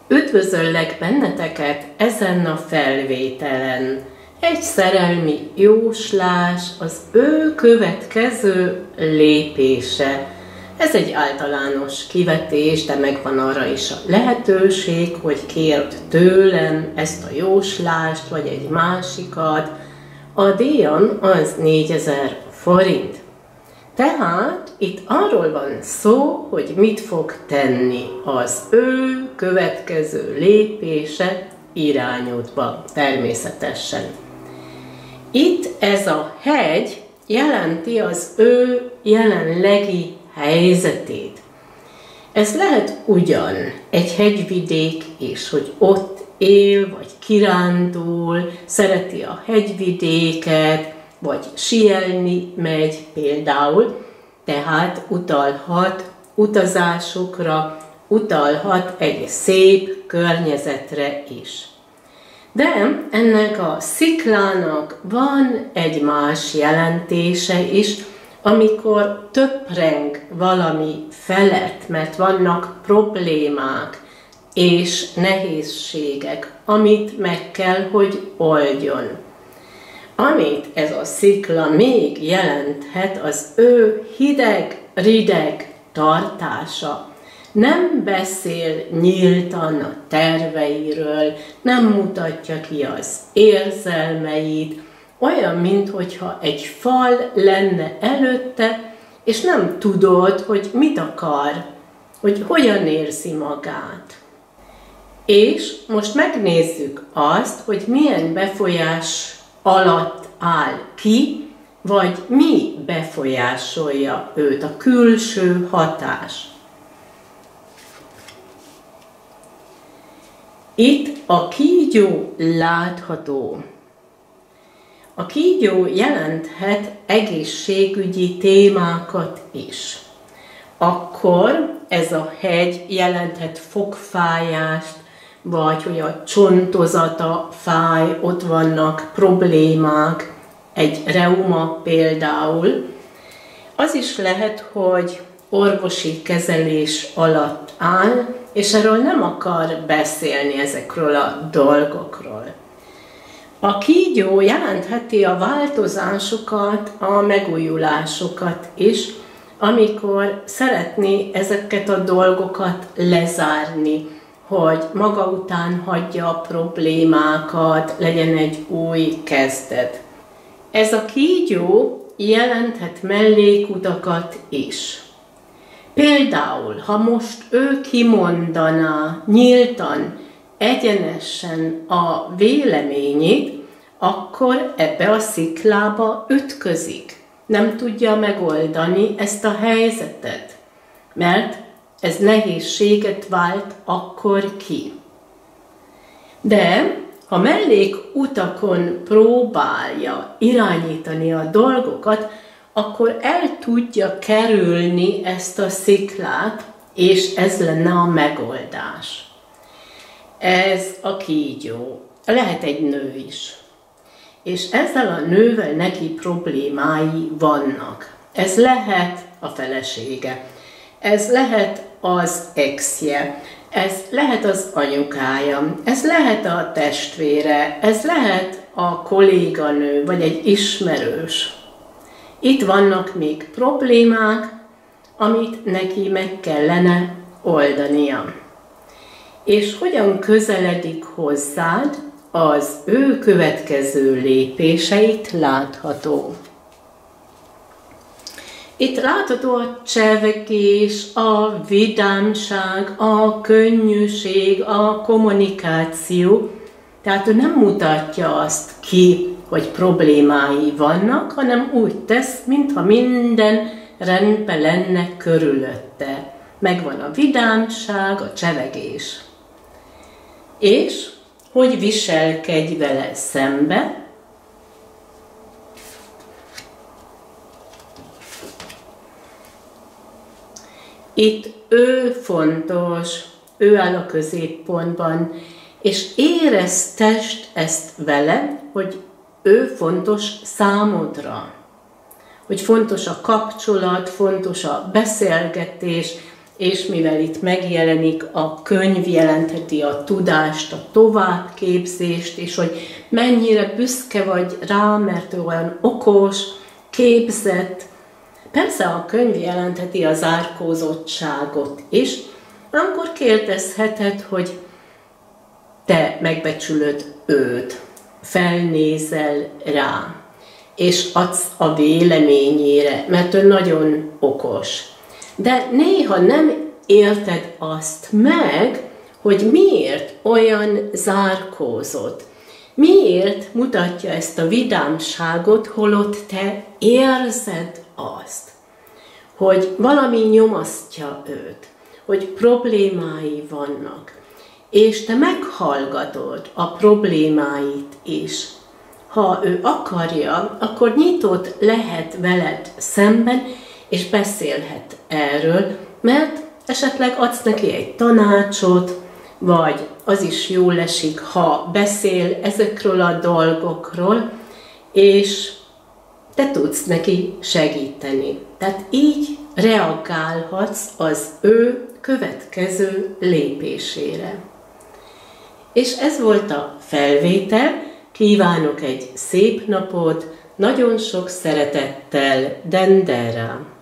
Üdvözöllek benneteket ezen a felvételen. Egy szerelmi jóslás az ő következő lépése. Ez egy általános kivetés, de megvan arra is a lehetőség, hogy kérd tőlem ezt a jóslást, vagy egy másikat. A díjam az 4000 forint. Tehát itt arról van szó, hogy mit fog tenni az ő következő lépése irányodba, természetesen. Itt ez a hegy jelenti az ő jelenlegi helyzetét. Ez lehet ugyan egy hegyvidék is, hogy ott él, vagy kirándul, szereti a hegyvidéket, vagy síelni megy például, tehát utalhat utazásokra, utalhat egy szép környezetre is. De ennek a sziklának van egy más jelentése is, amikor töpreng valami felett, mert vannak problémák és nehézségek, amit meg kell, hogy oldjon. Amit ez a szikla még jelenthet, az ő hideg-rideg tartása. Nem beszél nyíltan a terveiről, nem mutatja ki az érzelmeit, olyan, minthogyha egy fal lenne előtte, és nem tudod, hogy mit akar, hogy hogyan érzi magát. És most megnézzük azt, hogy milyen befolyás alatt áll ki, vagy mi befolyásolja őt, a külső hatás. Itt a kígyó látható. A kígyó jelenthet egészségügyi témákat is. Akkor ez a hegy jelenthet fogfájást, vagy hogy a csontozata fáj, ott vannak problémák, egy reuma például. Az is lehet, hogy orvosi kezelés alatt áll, és erről nem akar beszélni ezekről a dolgokról. A kígyó jelentheti a változásokat, a megújulásokat is, amikor szeretné ezeket a dolgokat lezárni, hogy maga után hagyja a problémákat, legyen egy új kezdet. Ez a kígyó jelenthet mellékutakat is. Például, ha most ő kimondaná nyíltan, egyenesen a véleményét, akkor ebbe a sziklába ütközik. Nem tudja megoldani ezt a helyzetet, mert ez nehézséget vált akkor ki. De ha mellékutakon próbálja irányítani a dolgokat, akkor el tudja kerülni ezt a sziklát, és ez lenne a megoldás. Ez a kígyó. Lehet egy nő is. És ezzel a nővel neki problémái vannak. Ez lehet a felesége. Ez lehet az exje, ez lehet az anyukája, ez lehet a testvére, ez lehet a kolléganő, vagy egy ismerős. Itt vannak még problémák, amit neki meg kellene oldania. És hogyan közeledik hozzád, az ő következő lépéseit látható. Itt látható a csevegés, a vidámság, a könnyűség, a kommunikáció. Tehát ő nem mutatja azt ki, hogy problémái vannak, hanem úgy tesz, mintha minden rendben lenne körülötte. Megvan a vidámság, a csevegés. És hogy viselkedj vele szembe? Itt ő fontos, ő áll a középpontban, és éreztesd ezt vele, hogy ő fontos számodra. Hogy fontos a kapcsolat, fontos a beszélgetés, és mivel itt megjelenik, a könyv jelentheti a tudást, a továbbképzést, és hogy mennyire büszke vagy rá, mert ő olyan okos, képzett. Persze a könyv jelentheti a zárkózottságot is, akkor kérdezheted, hogy te megbecsülöd őt, felnézel rá, és adsz a véleményére, mert ő nagyon okos. De néha nem érted azt meg, hogy miért olyan zárkózott. Miért mutatja ezt a vidámságot, holott te érzed azt, hogy valami nyomasztja őt, hogy problémái vannak, és te meghallgatod a problémáit is. Ha ő akarja, akkor nyitott lehet veled szemben, és beszélhet erről, mert esetleg adsz neki egy tanácsot, vagy az is jól esik, ha beszél ezekről a dolgokról, és te tudsz neki segíteni. Tehát így reagálhatsz az ő következő lépésére. És ez volt a felvétel. Kívánok egy szép napot, nagyon sok szeretettel, Dendera!